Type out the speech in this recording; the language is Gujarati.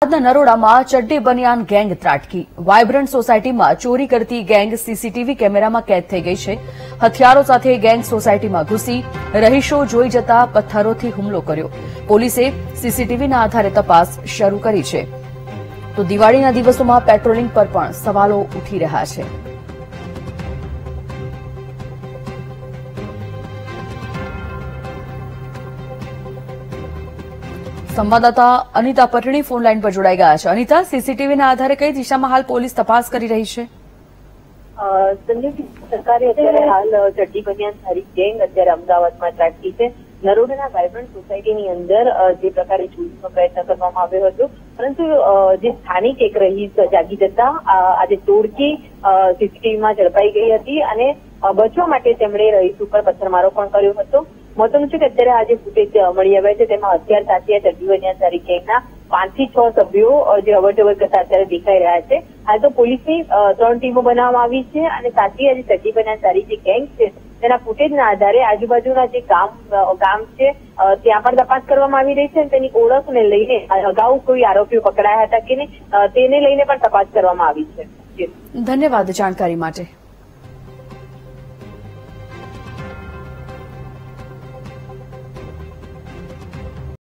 નરોડામાં ચડ્ડી બનિયાન ગેંગ ત્રાટકી। વાયબ્રન્ટ સોસાયટીમાં ચોરી કરતી ગેંગ સીસીટીવી કેમેરામાં કેદ થઈ ગઈ છે। હથિયારો સાથે ગેંગ સોસાયટીમાં ઘૂસી રહીશો જોઈ જતા પથ્થરોથી હુમલો કર્યો। પોલીસે સીસીટીવીના આધારે તપાસ શરૂ કરી છે। તો દિવાળીના દિવસોમાં પેટ્રોલિંગ પર પણ સવાલો ઉઠી રહ્યા છે। સંવાદદાતા અનિતા પટણી ફોન લાઈન પર જોડાઈ ગયા છે। અનિતા, સીસીટીવીના આધારે કઈ દિશામાં હાલ પોલીસ તપાસ કરી રહી છે? સંજય, સરકારે અત્યારે હાલ ચડ્ડી બનિયાનધારી ગેંગ અત્યારે અમદાવાદમાં ત્રાટકી છે। નરોડાના વાયબ્રન્ટ સોસાયટીની અંદર જે પ્રકારે ચોરીનો પ્રયત્ન કરવામાં આવ્યો હતો, પરંતુ જે સ્થાનિક એક રહીશ જાગી જતા આજે ટોળકી સીસીટીવીમાં ઝડપાઈ ગઈ હતી અને બચવા માટે તેમણે રહીશ ઉપર પથ્થરમારો પણ કર્યો હતો। મહત્વનું છે કે અત્યારે આજે ફૂટેજ મળી આવ્યા છે, તેમાં હથિયાર સાથે ચડ્ડી બનિયાનધારી ગેંગના 5 થી 6 સભ્યો જે અવરજવર કરતા અત્યારે દેખાઈ રહ્યા છે। હાલ તો પોલીસની 3 ટીમો બનાવવામાં આવી છે અને સાથે આજે ચડ્ડી બનિયાનધારી જે ગેંગ છે તેના ફૂટેજના આધારે આજુબાજુના જે ગામ છે ત્યાં પણ તપાસ કરવામાં આવી રહી છે અને તેની ઓળખને લઈને અગાઉ કોઈ આરોપીઓ પકડાયા હતા કે નહીં તેને લઈને પણ તપાસ કરવામાં આવી છે। ધન્યવાદ જાણકારી માટે।